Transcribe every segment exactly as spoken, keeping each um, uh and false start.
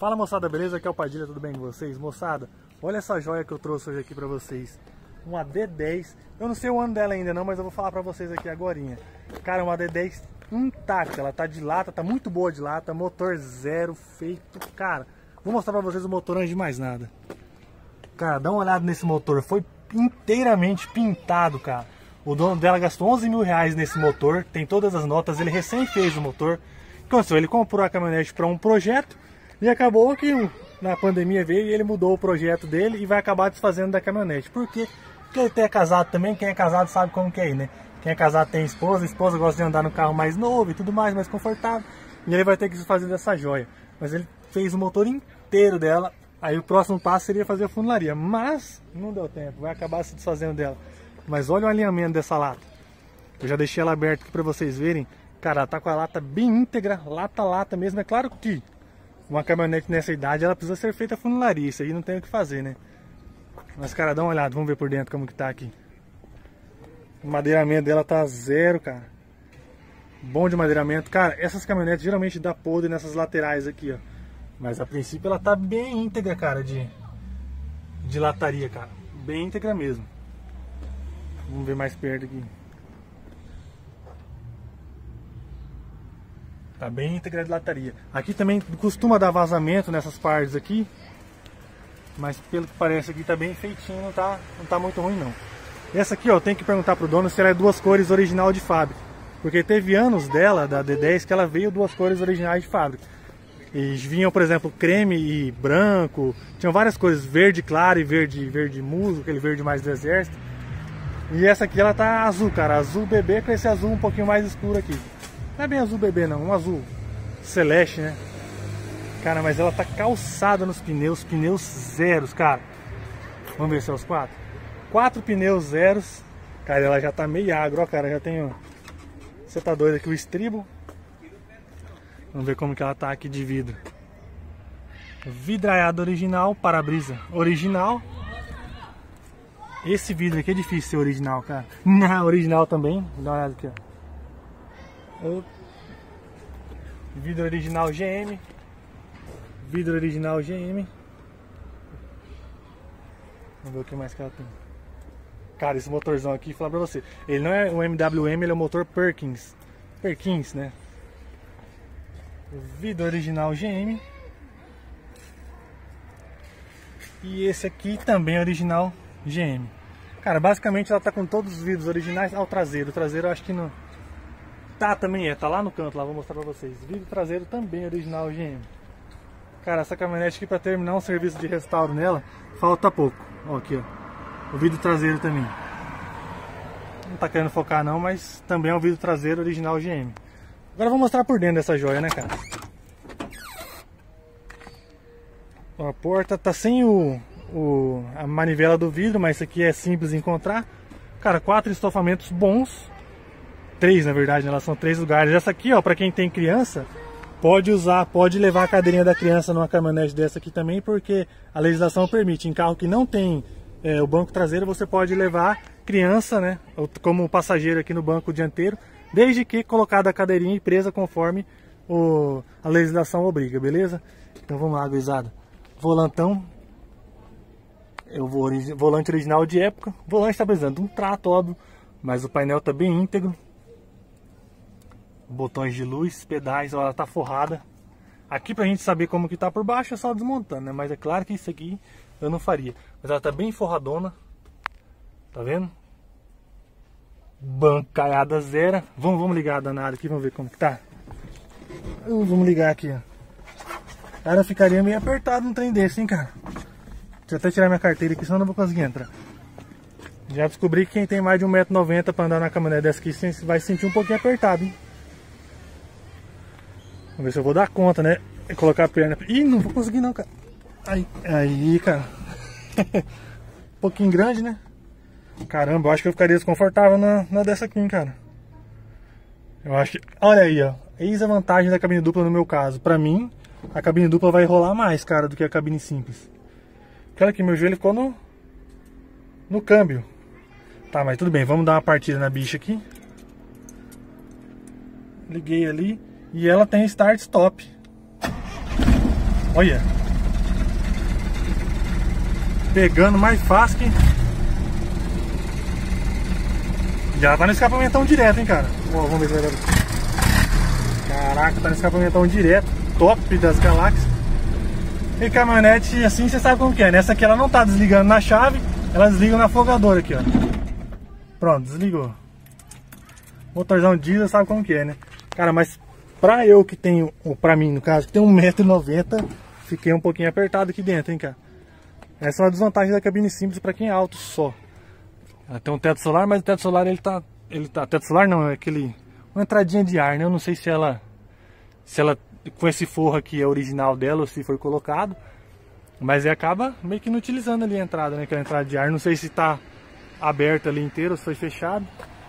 Fala moçada, beleza? Aqui é o Padilha, tudo bem com vocês? Moçada, olha essa joia que eu trouxe hoje aqui pra vocês. Uma D dez, eu não sei o ano dela ainda não, mas eu vou falar pra vocês aqui agorinha. Cara, uma D dez intacta, ela tá de lata, tá muito boa de lata, motor zero, feito, cara. Vou mostrar pra vocês o motor antes de mais nada. Cara, dá uma olhada nesse motor, foi inteiramente pintado, cara. O dono dela gastou onze mil reais nesse motor, tem todas as notas, ele recém fez o motor. O que aconteceu? Ele comprou a caminhonete para um projeto e acabou que na pandemia veio e ele mudou o projeto dele e vai acabar desfazendo da caminhonete. Por quê? Porque ele é casado também, quem é casado sabe como que é, né? Quem é casado tem esposa, a esposa gosta de andar no carro mais novo e tudo mais, mais confortável. E ele vai ter que desfazer dessa joia. Mas ele fez o motor inteiro dela, aí o próximo passo seria fazer a funilaria. Mas não deu tempo, vai acabar se desfazendo dela. Mas olha o alinhamento dessa lata. Eu já deixei ela aberta aqui para vocês verem. Cara, ela tá com a lata bem íntegra, lata lata mesmo. É claro que uma caminhonete nessa idade ela precisa ser feita a funilaria, isso aí não tem o que fazer, né? Mas cara, dá uma olhada, vamos ver por dentro como que tá aqui. O madeiramento dela tá zero, cara. Bom de madeiramento. Cara, essas caminhonetes geralmente dá podre nessas laterais aqui, ó. Mas a princípio ela tá bem íntegra, cara, de, de lataria, cara. Bem íntegra mesmo. Vamos ver mais perto aqui. Tá bem íntegra de lataria. Aqui também costuma dar vazamento nessas partes aqui. Mas pelo que parece aqui tá bem feitinho, não tá, não tá muito ruim não. Essa aqui, ó, tem que perguntar pro dono se ela é duas cores original de fábrica. Porque teve anos dela, da D dez, que ela veio duas cores originais de fábrica. E vinham, por exemplo, creme e branco. Tinham várias cores, verde claro e verde, verde musgo, aquele verde mais do exército. E essa aqui ela tá azul, cara, azul bebê com esse azul um pouquinho mais escuro aqui. Não é bem azul bebê não, um azul celeste, né? Cara, mas ela tá calçada nos pneus, pneus zeros, cara. Vamos ver se é os quatro. Quatro pneus zeros. Cara, ela já tá meio agro, ó, cara, já tem... Você tá doido aqui, o estribo. Vamos ver como que ela tá aqui de vidro. Vidraiado original, para-brisa original. Esse vidro aqui é difícil ser original, cara. Não, original também. Dá uma olhada aqui, ó. Vidro original G M. Vidro original G M. Vamos ver o que mais que ela tem. Cara, esse motorzão aqui, vou falar pra você. Ele não é o M W M, ele é o motor Perkins. Perkins, né? Vidro original G M. E esse aqui também é original G M. Cara, basicamente ela tá com todos os vidros originais ao traseiro. O traseiro eu acho que não... Tá, também é. Tá lá no canto, lá, vou mostrar pra vocês. Vidro traseiro também original G M. Cara, essa caminhonete aqui, pra terminar um serviço de restauro nela, falta pouco. Ó, aqui, ó. O vidro traseiro também. Não tá querendo focar não, mas também é um vidro traseiro original G M. Agora eu vou mostrar por dentro dessa joia, né, cara? Ó, a porta tá sem o... O, a manivela do vidro, mas isso aqui é simples de encontrar. Cara, quatro estofamentos bons. Três, na verdade, né? Elas são três lugares. Essa aqui, ó, pra quem tem criança, pode usar, pode levar a cadeirinha da criança numa caminhonete dessa aqui também, porque a legislação permite. Em carro que não tem é, o banco traseiro, você pode levar criança, né, como passageiro aqui no banco dianteiro, desde que colocada a cadeirinha e presa conforme o, a legislação obriga, beleza? Então vamos lá, gurizada. Volantão. Eu vou volante original de época. O volante está precisando de um trato, óbvio, mas o painel está bem íntegro. Botões de luz, pedais, ó, ela tá forrada. Aqui pra gente saber como que tá por baixo é só desmontando, né? Mas é claro que isso aqui eu não faria. Mas ela tá bem forradona. Tá vendo? Bancaiada zero. Vamos, vamos ligar a danada aqui, vamos ver como que tá. Uh, vamos ligar aqui, ó. Cara, ficaria meio apertado um trem desse, hein, cara. Deixa eu até tirar minha carteira aqui, senão eu não vou conseguir entrar. Já descobri que quem tem mais de um metro e noventa pra andar na caminhonete dessa aqui vai se sentir um pouquinho apertado, hein. Vamos ver se eu vou dar conta, né? E colocar a perna... Ih, não vou conseguir não, cara. Aí, aí, cara. Um pouquinho grande, né? Caramba, eu acho que eu ficaria desconfortável na, na dessa aqui, hein, cara. Eu acho que... Olha aí, ó. Eis a vantagem da cabine dupla no meu caso. Pra mim, a cabine dupla vai rolar mais, cara, do que a cabine simples. Olha que meu joelho ficou no... No câmbio. Tá, mas tudo bem. Vamos dar uma partida na bicha aqui. Liguei ali. E ela tem start stop. Olha. Pegando mais fácil que... Já tá no escapamentão direto, hein, cara. Ó, vamos ver se vai dar. Caraca, tá no escapamentão direto. Top das galáxias. E caminhonete assim, você sabe como que é. Nessa aqui ela não tá desligando na chave, ela desliga no afogador aqui, ó. Pronto, desligou. Motorzão diesel, sabe como que é, né? Cara, mas pra eu que tenho, ou pra mim no caso, que tem um metro e noventa, fiquei um pouquinho apertado aqui dentro, hein, cara. Essa é uma desvantagem da cabine simples pra quem é alto só. Ela tem um teto solar, mas o teto solar ele tá... Ele tá teto solar não, é aquele... Uma entradinha de ar, né? Eu não sei se ela... Se ela... Com esse forro aqui é original dela ou se foi colocado. Mas ele acaba meio que inutilizando ali a entrada, né? Aquela entrada de ar. Não sei se tá aberta ali inteira ou se foi fechado.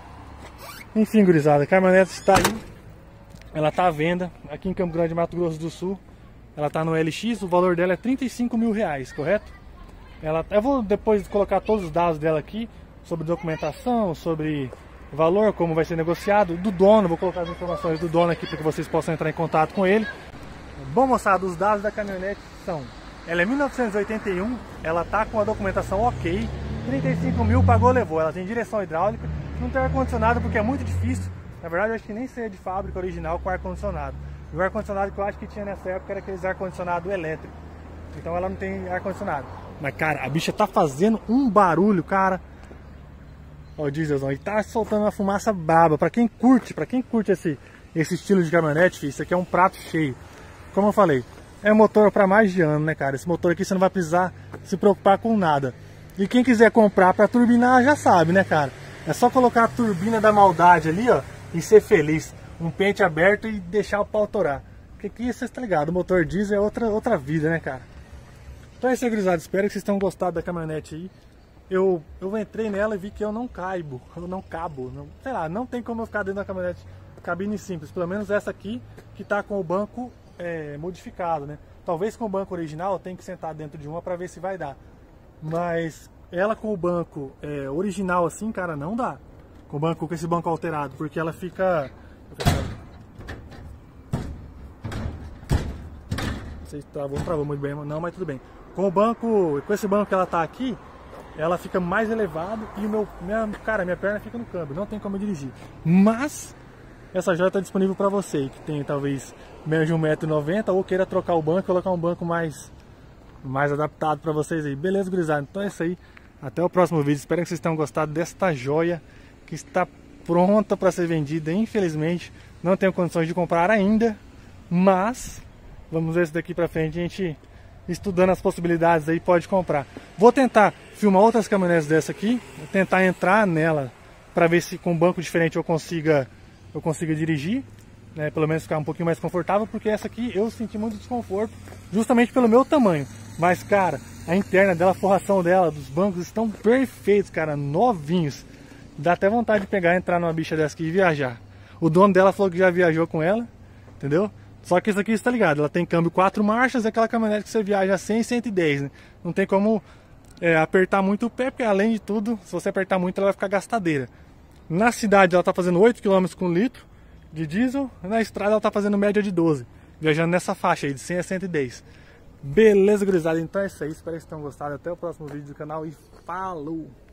Enfim, gurizada, a caminhonete está aí. Ela tá à venda aqui em Campo Grande, Mato Grosso do Sul. Ela tá no L X, o valor dela é trinta e cinco mil reais, correto? Ela, eu vou depois colocar todos os dados dela aqui, sobre documentação, sobre valor, como vai ser negociado, do dono, vou colocar as informações do dono aqui para que vocês possam entrar em contato com ele. Bom, moçada, os dados da caminhonete são: ela é mil novecentos e oitenta e um, ela tá com a documentação ok, trinta e cinco mil, pagou, levou. Ela tem direção hidráulica, não tem ar-condicionado porque é muito difícil. Na verdade, eu acho que nem seria de fábrica original com ar-condicionado. E o ar-condicionado que eu acho que tinha nessa época era aqueles ar-condicionado elétrico. Então ela não tem ar-condicionado. Mas, cara, a bicha tá fazendo um barulho, cara. Ó, o dieselzão, e tá soltando uma fumaça braba. Pra quem curte, pra quem curte esse, esse estilo de caminhonete, filho, isso aqui é um prato cheio. Como eu falei, é motor pra mais de ano, né, cara? Esse motor aqui você não vai precisar se preocupar com nada. E quem quiser comprar pra turbinar já sabe, né, cara? É só colocar a turbina da maldade ali, ó, e ser feliz. Um pente aberto e deixar o pau torar. Porque aqui, você tá ligado, o motor diesel é outra, outra vida, né, cara? Então é isso aí, gurizada. Espero que vocês tenham gostado da caminhonete aí. Eu, eu entrei nela e vi que eu não caibo, eu não cabo, não, sei lá, não tem como eu ficar dentro da caminhonete cabine simples. Pelo menos essa aqui, que tá com o banco é, modificado, né? Talvez com o banco original eu tenha que sentar dentro de uma pra ver se vai dar. Mas ela com o banco é, original assim, cara, não dá. Com o banco, com esse banco alterado, porque ela fica... Não sei se travou, travou muito bem, não, mas tudo bem. Com o banco, com esse banco que ela tá aqui, ela fica mais elevado e o meu, minha, cara, minha perna fica no câmbio, não tem como eu dirigir. Mas essa joia está disponível para você que tem talvez menos de um metro e noventa ou queira trocar o banco e colocar um banco mais, mais adaptado para vocês aí. Beleza, gurizada? Então é isso aí. Até o próximo vídeo. Espero que vocês tenham gostado desta joia que está pronta para ser vendida. Infelizmente não tenho condições de comprar ainda, mas vamos ver se daqui para frente a gente, estudando as possibilidades aí, pode comprar. Vou tentar filmar outras caminhonetes dessa aqui, vou tentar entrar nela para ver se com um banco diferente eu consiga eu consiga dirigir, né, pelo menos ficar um pouquinho mais confortável, porque essa aqui eu senti muito desconforto, justamente pelo meu tamanho. Mas, cara, a interna dela, a forração dela, dos bancos estão perfeitos, cara, novinhos. Dá até vontade de pegar, entrar numa bicha dessa aqui e viajar. O dono dela falou que já viajou com ela, entendeu? Só que isso aqui, está ligado, ela tem câmbio quatro marchas, é aquela caminhonete que você viaja a cem, cento e dez, né? Não tem como é, apertar muito o pé, porque além de tudo, se você apertar muito, ela vai ficar gastadeira. Na cidade ela está fazendo oito quilômetros com litro de diesel, na estrada ela está fazendo média de doze, viajando nessa faixa aí, de cem a cento e dez. Beleza, gurizada? Então é isso aí, espero que vocês tenham gostado. Até o próximo vídeo do canal e falou!